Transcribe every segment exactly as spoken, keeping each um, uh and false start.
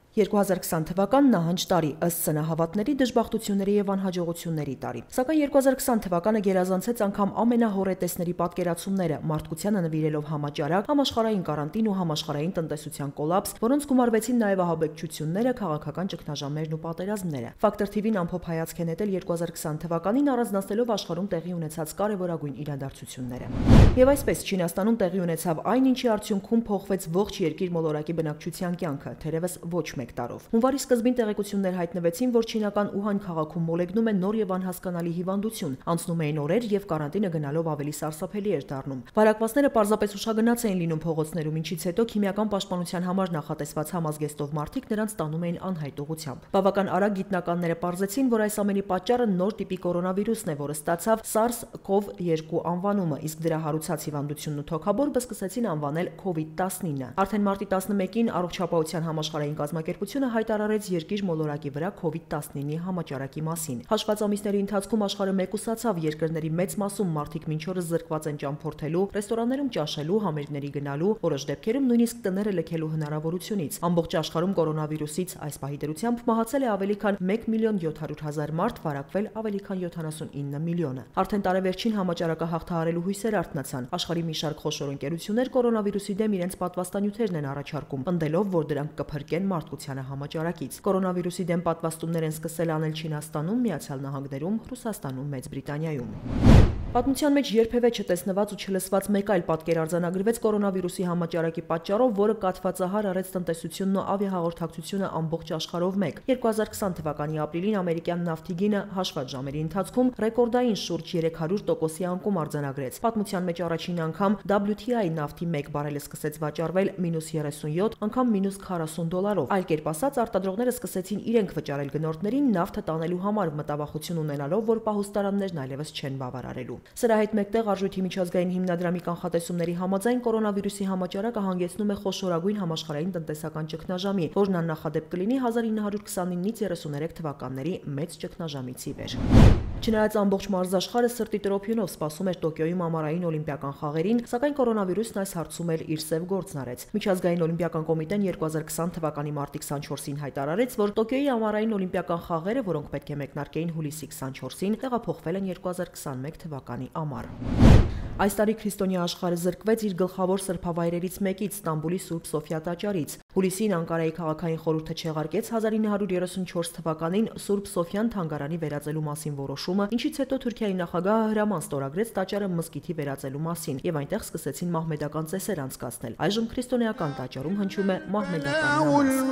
երկու հազար քսան թվականն նահանջ տարի, ըստ սնահավատների դժբախտությունների եւ անհաջողությունների տարի։ Սակայն երկու հազար քսան թվականը գերազանցեց անգամ ամենահորետեսների պատկերացումները, մարդկությանը նվիրելով համաճարակ, համաշխարհային կարանտին ու համաշխարհային տնտեսության կոլապս, որոնց գումարվեցին նաեւ ահաբեկչությունները, քաղաքական ճգնաժամերն ու պատերազմները։ Factortv-ն ամփոփ հայացք է նետել երկու հազար քսան թվականին առանձնացնելով աշխարհում տեղի ունեցած կարևորագույն իրադարձությունները։ Եվ այսպես Չինաստանում տեղի ունեցավ այն, ինչի արդյունքում փոխվեց ողջ երկիր մոլորակի բնակչության կյանքը, թերևս ոչ մեկ տարով։ Հունվարի սկզբին տեղեկություններ հայտնվեցին, որ չինական Ուհան քաղաքում մոլեգնում է նոր եւ անհասկանալի հիվանդություն, անցնում էին օրեր եւ կարանտինը գնալով ավելի սարսափելի էր դառնում։ Վարակվածները պարզապես ուշագնաց էին լինում փողոցներում, ինչից հետո քիմիական պաշտպանության համար նախատեսված համազգեստով մարդիկ նրանց տանում էին անհայտ ուղղությամբ։ Բավական արագ գիտնականները պարզեցին, որ այս ամենի պատճառը նոր տիպի կորոնավիրուսն է, որը ստացավ SARS CoV two անվանումը, իսկ դրա հարուցած հիվանդությունն ու թոքաբորբը սկսեցին անվանել COVID տասնինը։ Արդեն մարտի տասնմեկին Առողջապահության համաշխարհային կազմակերպությունը հայտարարեց երկիր մոլորակի վրա COVID տասնինի համաճարակի մասին։ Հաշված ամիսների ընթացքում աշխարհը մեկուսացավ, երկրների մեծ մասում մարդիկ մինչ օրս զրկված են ճամփորդելու, ռեստորաններում ճաշելու, համերգների գնալու, որոշ դեպքերում նույնիսկ տները լքելու հնարավորությունից։ Ամբողջ աշխարհում կորոնավիրուսից այս պահի դրությամբ մահացել է ավելի քան մեկ միլիոն յոթ հարյուր հազար մարդ, վարակվել ավելի քան յոթանասունինը միլիոնը։ Արդեն տարեվերջին համաճարակը հաղթահարելու հույսեր արթնացան։ Աշխարհի մի շարք խոշոր ընկերություններ կորոնավիրուսի դեմ իրենց պատվաստանյութերն են առաջարկում, պնդելով, որ դրանք կփրկեն մարդկությանը համաճարակից։ Կորոնավիրուսի դեմ պատվաստումներ են սկսել անել Չինաստանում, Միացյալ Նահանգներում, Ռուսաստանում, Մեծ Բրիտանիայում։ Պատմության մեջ երբևէ չտեսնված ու չլսված մեկ այլ պատկեր արձանագրվեց կորոնավիրուսի համաճարակի պատճառով, որը կաթվածահար արեց տնտեսությունն ու ավիահաղորդակցությունը ամբողջ աշխարհով մեկ։ երկու հազար քսան թվականի ապրիլին ամերիկյան նավթի գինը հաշված ժամերի ընթացքում ռեկորդային շուրջ երեք հարյուր տոկոսի անկում արձանագրեց։ Պատմության մեջ առաջին անգամ W T I նավթի մեկ բարելը սկսեց վաճառվել մինուս երեսունյոթ, անգամ մինուս քառասուն դոլարով։ Այլ կերպ ասած, արտադրողները սկսեցին իրենք վճարել գնորդներին նավթը տանելու համար, մտավախություն ունենալով, որ պահուստարաններն այլևս չեն բավարարելու։ Սրա հետ մեկտեղ Արժույթի միջազգային հիմնադրամի կանխատեսումների համաձայն կորոնավիրուսի համաճարակը հանգեցնում է խոշորագույն համաշխարհային տնտեսական ճգնաժամի, որն աննախադեպ կլինի հազար ինը հարյուր քսանինից երեսուներեք թվականների մեծ ճգնաժամից ի վեր։ Չնայած ամբողջ մարզաշխարհը սրտի տրոփյունով սպասում էր Տոկիոյում ամառային օլիմպիական խաղերին, սակայն կորոնավիրուսն այս հարցում էլ իր սև գործն արեց։ Միջազգային օլիմպիական կոմիտեն երկու հազար քսան թվականի մարտի քսանչորսին հայտարարեց, որ Տոկիոյի ամառային օլիմպիական խաղերը, որոնք պետք է մեկնարկեին հուլիսի քսանչորսին, տեղափոխվել են երկու հազար քսանմեկ թվականի ամառ։ Այս տարի քրիստոնյա աշխարհը զրկվեց իր գլխավոր սրբավայրերից մեկից՝ Ստամբուլի Սուրբ Սոֆիա տաճարից։ Հուլիսին Անկարայի քաղաքային խորհուրդը չեղարկեց հազար ինը հարյուր երեսունչորս թվականին Սուրբ Սոֆիան թանգարանի վերածելու մասին որոշումը, ինչից հետո Թուրքիայի նախագահը հրաման ստորագրեց տաճարը մզկիթի վերածելու մասին, եւ այնտեղ սկսեցին մահմեդական ծեսեր անցկացնել։ Այժմ քրիստոնեական տաճարում հնչում է մահմեդական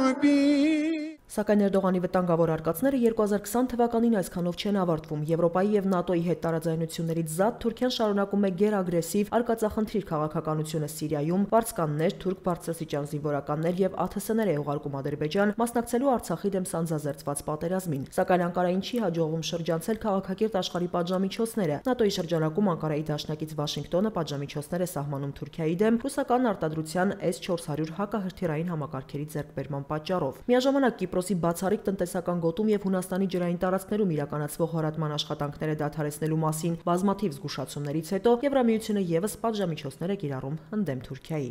նամազ։ Սակայն Էրդողանի վտանգավոր արկածները երկու հազար քսան թվականին այսքանով չեն ավարտվում։ Եվրոպայի եւ ՆԱՏՕ-ի հետ տարաձայնություններից զատ Թուրքիան շարունակում է գերագրեսիվ արկածախնդիր քաղաքականությունը Սիրիայում, վարձկաններ, թուրք բարձրաստիճան զինվորականներ եւ Ա Թ Ս-ներ է ուղարկում Ադրբեջան, մասնակցելու Արցախի դեմ սանձազերծված պատերազմին։ Սակայն Անկարային չի հաջողվում շրջանցել քաղաքակիրթ աշխարհի պատժամիջոցները։ ՆԱՏՕ-ի շրջանակում Անկարայի դաշնակից Վաշինգտոնը պատժամիջոցներ է սահմանում Թուրքիայի դեմ ռուսական արտադրության S չորս հարյուր հակահրթիռային համակարգերի ձեռքբերման պատճառով։ Միաժամանակ Կիպրոսի բացառիկ տնտեսական գոտում եւ Հունաստանի ջրային տարածքներում իրականացվող հորատման աշխատանքները դադարեցնելու մասին բազմաթիվ զգուշացումներից հետո Եվրամիությունը եւս պատժամիջոցներ է կիրառում ընդդեմ Թուրքիայի։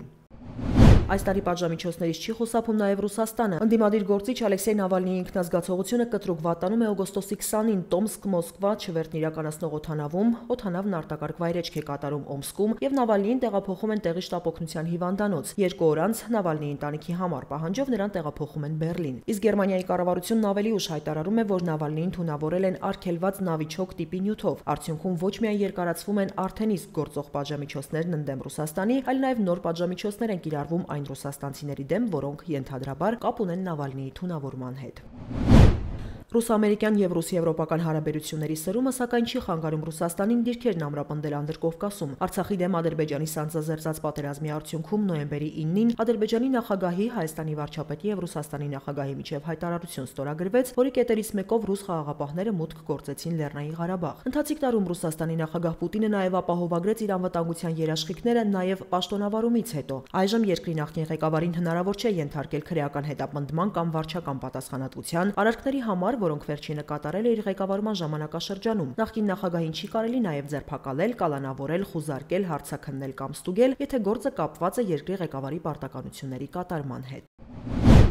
Այս տարի պատժամիջոցներից չի խուսափում նաև Ռուսաստանը։ Ընդդիմադիր գործիչ Ալեքսեյ Նավալնիի ինքնազգացողությունը կտրուկ վատանում է օգոստոսի քսանին Տոմսկ-Մոսկվա չվերթն իրականացնող օդանավում, օդանավն արտակարգ վայրեջք է կատարում Օմսկում եւ Նավալնիին տեղափոխում են տեղի շտապօգնության հիվանդանոց։ Երկու օր անց Նավալնիի ընտանիքի համար պահանջով նրան տեղափոխում են Բեռլին։ Իսկ Գերմանիայի կառավարությունն ավելի ուշ հայտարարում է, որ Նավալնիին թունավորել են արգելված նավիչոկ տիպի նյութով։ Արդյունքում ոչ միայն երկարացվում են արդեն իսկ գործող պատժամիջոցներն ընդդեմ Ռուսաստանի, այլ նաև նոր պատժամիջոցներ են կիրառվում այն ռուսաստանցիների դեմ, որոնք ենթադրաբար կապ ունեն Նավալնիի թունավորման հետ։ Ռուս-ամերիկյան եւ ռուս-եվրոպական հարաբերությունների սրումը սակայն չի խանգարում Ռուսաստանին դիրքերն ամրապնդել Անդրկովկասում։ Արցախի դեմ Ադրբեջանի սանձազերծած պատերազմի արդյունքում նոյեմբերի իննին Ադրբեջանի նախագահի, Հայաստանի վարչապետի եւ Ռուսաստանի նախագահի միջև հայտարարություն ստորագրվեց, որի կետերից մեկով ռուս խաղաղապահները մուտք գործեցին Լեռնային Ղարաբաղ։ Ընթացիկ տարում Ռուսաստանի նախագահ Պուտինը նաեւ ապահովագրեց իր անվտանգության երաշխիքները նաեւ պաշտոնավարումից հետո։ Այժմ երկրի նախկին ղեկավարին հնարավոր չէ ենթարկել քրեական հետապնդման կամ վարչական պատասխանատվության արարքների համար, որոնք վերջինը կատարել է իր ղեկավարման ժամանակաշրջանում։ Նախկին նախագահին չի կարելի նաև ձերբակալել, կալանավորել, խուզարկել, հարցաքննել կամ ստուգել, եթե գործը կապված է երկրի ղեկավարի պարտականությունների կատարման հետ։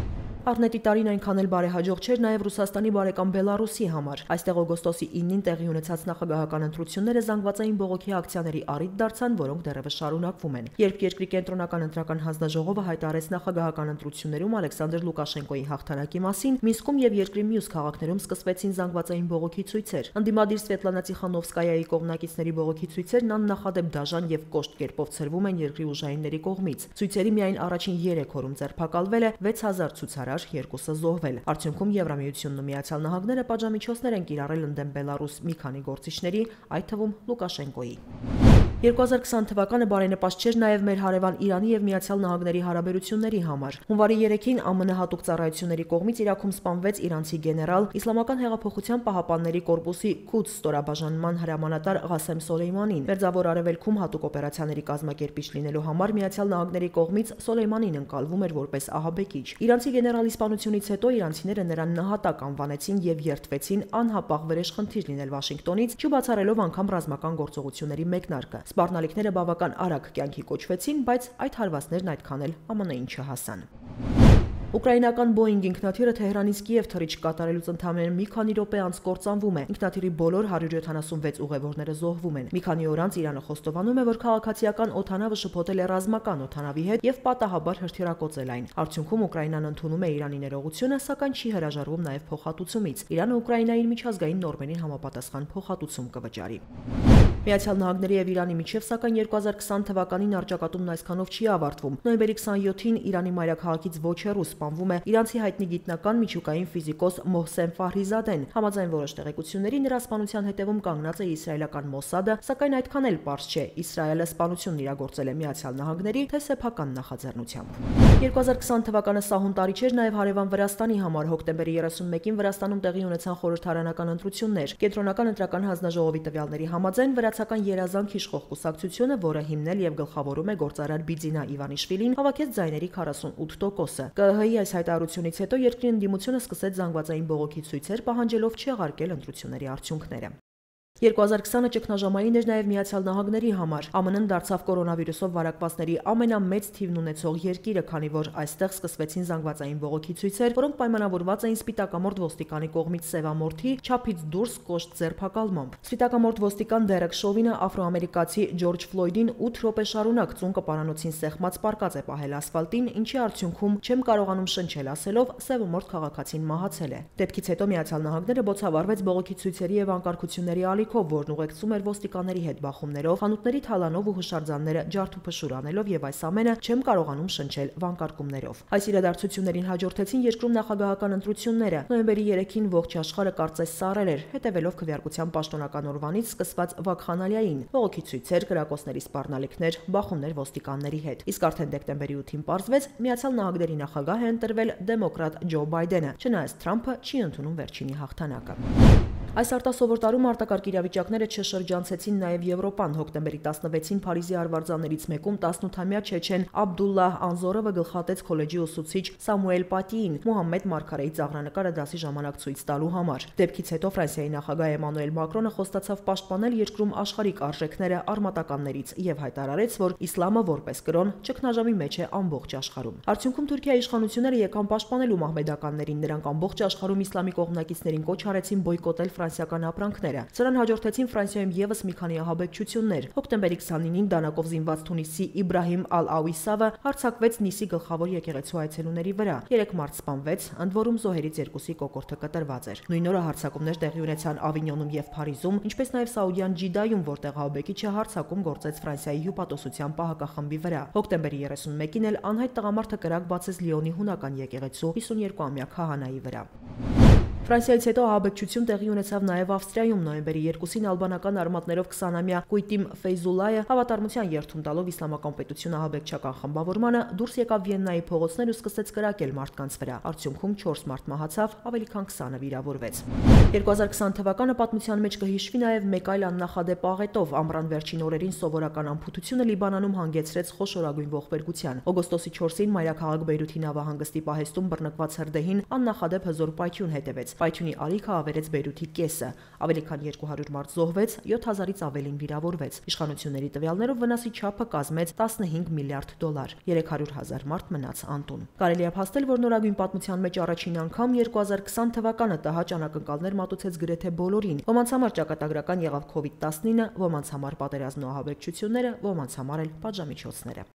Առնետի տարին այնքան էլ բարեհաջող չէր նաև Ռուսաստանի բարեկամ Բելարուսի համար։ Այստեղ օգոստոսի իննին տեղի ունեցած նախագահական ընտրությունները զանգվածային բողոքի ակցիաների առիթ դարձան, որոնք դեռևս շարունակվում են։ Երբ երկրի կենտրոնական ընտրական հանձնաժողովը հայտարարեց նախագահական ընտրություններում Ալեքսանդր Լուկաշենկոյի հաղթանակի մասին, Մինսկում եւ երկրի մյուս քաղաքներում սկսվեցին զանգվածային բողոքի ցույցեր։ Ընդդիմադիր Սվետլանա Տիխանովսկայայի կողմնակիցների բողոքի ցույցերն աննախադեպ դաժան եւ կոշտ կերպով ցրվում են երկրի ուժայինների կողմից։ Ցույցերի միայն առաջին երեք օրում ձերբակալվել է վեց հազար ցուցարար, երկուսը զոհվել։ Արդյունքում Եվրամիությունն ու Միացյալ Նահանգները պատժամիջոցներ են կիրառել ընդդեմ Բելարուս մի քանի գործիչների, այդ թվում Լուկաշենկոյի։ երկու հազար քսան թվականը բարենպաստ չէր նաև մեր հարևան Իրանի եւ Միացյալ Նահանգների հարաբերությունների համար։ Հունվարի երեքին ԱՄՆ հատուկ ծառայությունների կողմից Իրաքում սպանվեց իրանցի գեներալ, Իսլամական հեղափոխության պահապանների կորպուսի Քուդս ստորաբաժանման հրամանատար Ղասեմ Սոլեյմանին։ Մերձավոր Արևելքում հատուկ օպերացիաների կազմակերպիչ լինելու համար Միացյալ Նահանգների կողմից Սոլեյմանին ընկալվում էր որպես ահաբեկիչ։ Իրանցի գեներալի սպանությունից հետո իրանցիները նրան նահատակ անվանեցին եւ երդվեցին անհապաղ վրեժխնդիր լինել Վաշինգտոնից, չբացառելով անգամ ռազմական գործողությունների մեկնարկը։ Սպառնալիքները բավական արագ կյանքի կոչվեցին, բայց այդ հարվածներն այդքան էլ ԱՄՆ-ին չհասան։ Ուկրաինական Boeing ինքնաթիռը Թեհրանից Կիև թռիչք կատարելուց ընդամենը մի քանի րոպե անց կործանվում է։ Ինքնաթիռի բոլոր հարյուր յոթանասունվեց ուղևորները զոհվում են։ Մի քանի օր անց Իրանը խոստովանում է, որ քաղաքացիական օդանավը շփոթել է ռազմական օդանավի հետ եւ պատահաբար հրթիռակոծել այն։ Արդյունքում Ուկրաինան ընդունում է Իրանի ներողությունը, սակայն չի հրաժարվում նաև փոխհատուցումից։ Իրանը Ուկրաինային միջազգային նորմերին համապատասխան փոխհատուցում կվճարի։ Միացյալ Նահանգների եւ Իրանի միջև սակայն երկու հազար քսան թվականին առճակատումն այսքանով չի ավարտվում։ Նոյեմբերի քսանյոթին Իրանի մայրաքաղաքից ոչ հեռու սպանվում է իրանցի հայտնի գիտնական միջուկային ֆիզիկոս Մոհսեն Ֆահրիզադեն։ Համաձայն որոշ տեղեկությունների նրա սպանության հետևում կանգնած է իսրայելական Մոսադը, սակայն այդքան էլ պարզ չէ Իսրայելը սպանությունն իրագործել է Միացյալ Նահանգների թե սեփական նախաձեռնությամբ։ երկու հազար քսան թվականը սահուն տարի չէր նաև հարևան Վրաստանի համար։ Հոկտեմբերի երեսունմեկին Վրաստանում տեղի ունեցան խորհրդարանական ընտրություններ։ Կենտրոնական ընտրական հանձնաժողովի տվյալների համաձայն վրացական երազանք իշխող կուսակցությունը, որը հիմնել եւ գլխավորում է գործարար Բիձինա Իվանիշվիլին, հավաքեց ձայների քառասունութ տոկոսը։ ԿԸՀ-ի այս հայտարարությունից հետո երկրի ընդդիմությունը սկսեց զանգվածային բողոքի ցույցեր, պահանջելով չեղարկել ընտրությունների արդյունքները։ երկու հազար քսանը ճգնաժամային էր նաև Միացյալ Նահանգների համար։ ԱՄՆ-ն դարձավ կորոնավիրուսով վարակվածների ամենամեծ թիվն ունեցող երկիրը, քանի որ այստեղ սկսվեցին զանգվածային բողոքի ցույցեր, որոնք պայմանավորված էին սպիտակամորթ ոստիկանի կողմից սևամորթի չափից դուրս կոշտ ձերբակալմամբ։ Սպիտակամորթ ոստիկան Դերեկ Շովինը աֆրոամերիկացի Ջորջ Ֆլոյդին ութ րոպե շարունակ ծունկը պարանոցին սեղմած պառկած է պահել ասֆալտին, ինչի արդյունքում չեմ կարողանում շնչել ասելով սևամորթ քաղաքացին մահացել է։ Դեպքից հետո Միացյալ Նահանգները բոցավառվեց բողոքի ցույցերի եւ անկարգությունների ալիքով, որն ուղեկցում էր ոստիկանների հետ բախումներով, խանութների թալանով ու հուշարձանները ջարդուփշուր անելով եւ այս ամենը չեմ կարողանում շնչել վանկարկումներով։ Այս իրադարձություններին հաջորդեցին երկրում նախագահական ընտրությունները։ Նոյեմբերի երեքին ողջ աշխարհը կարծես սառել էր, հետևելով քվեարկության պաշտոնական օրվանից սկսված վակխանալիային, բողոքի ցույցեր, կրակոցների սպառնալիքներ, բախումներ ոստիկանների հետ։ Իսկ արդեն դեկտեմբերի ութին պարզվեց, Միացյալ Նահանգների նախագահ է ընտրվել դեմոկրատ Ջո Բայդենը, չնայած Թրամփը չի ընդունում վերջինի հաղթանակը։ Այս արտասովոր տարում արտակարգ իրավիճակները չշրջանցեցին նաև Եվրոպան։ Հոկտեմբերի տասնվեցին Փարիզի արվարձաններից մեկում տասնութամյա չեչեն Աբդուլլահ Անզորովը գլխատեց քոլեջի ուսուցիչ Սամուել Պատիին Մուհամմեդ Մարգարեի ծաղրանկարը դասի ժամանակ ցույց տալու համար։ Դեպքից հետո Ֆրանսիայի նախագահ Էմանուել Մակրոնը խոստացավ պաշտպանել երկրում աշխարհիկ արժեքները արմատականներից եւ հայտարարեց, որ իսլամը որպես կրոն ճգնաժամի մեջ է ամբողջ աշխարհում։ Արդյունքում Թուրքիայի իշխանությունները եկան պաշտպանելու մահմեդականներին, նրանք ամբողջ աշխարհում իսլամի կողմնակիցներին կոչ արեցին բոյկոտել ֆրանսիական ապրանքները։ Սրան հաջորդեցին Ֆրանսիայում եւս մի քանի ահաբեկչություններ։ Հոկտեմբերի քսանինին դանակով զինված Թունիսի Իբրահիմ Ալ-Աուիսավը հարձակվեց Նիսի գլխավոր եկեղեցու այցելուների վրա։ Երեք մարդ սպանվեց, ընդ որում զոհերից երկուսի կոկորդը կտրված էր։ Նույն օրը հարձակումներ տեղի ունեցան Ավինյոնում եւ Փարիզում, ինչպես նաեւ Սաուդյան Ջիդայում, որտեղ ահաբեկիչը հարձակում գործեց Ֆրանսիայի հյուպատոսության պահակախմբի վրա։ Հոկտեմբերի երեսունմեկին էլ անհայտ տղամարդը կրակ բացեց Լիոնի հունական եկեղեցու հիսուներկուամյա քահանայի վրա։ Ֆրանսիայից հետո ահաբեկչություն տեղի ունեցավ նաև Ավստրիայում։ Նոյեմբերի երկուսին ալբանական արմատներով քսանամյա Կույտիմ Ֆեյզուլայը հավատարմության երթում տալով իսլամական պետություն ահաբեկչական խմբավորմանը դուրս եկավ Վիեննայի փողոցներ ու սկսեց կրակել մարդկանց վրա։ Արդյունքում չորս մարդ մահացավ, ավելի քան քսանը վիրավորվեց։ երկու հազար քսան թվականը պատմության մեջ կհիշվի նաև մեկ այլ աննախադեպ աղետով։ Ամռան վերջին օրերին սովորական անփութությունը Լիբանանում հանգեցրեց խոշորագույն ողբերգության։ Օգոստոսի չորսին մայրաքաղաք Բեյրութի նավահանգստի պահեստում բռնկված հրդեհին աննախադեպ հզոր պայթյուն հետևեց։ Պայթյունի ալիքը ավերեց Բեյրութի կեսը, ավելի քան երկու հարյուր մարդ զոհվեց, յոթ հազարից ավելին վիրավորվեց։ Իշխանությունների տվյալներով վնասի չափը կազմեց տասնհինգ միլիարդ դոլար, երեք հարյուր հազար մարդ մնաց անտուն։ Կարելի է փաստել, որ նորագույն պատմության մեջ առաջին անգամ երկու հազար քսան թվականը տհաճ անակնկալներ մատուցեց գրեթե բոլորին։ Ոմանց համար ճակատագրական եղավ քովիդ տասնինը, ոմանց համար պատերազմն ու ահաբեկչությունները, ոմանց համար էլ պատժամիջոցները։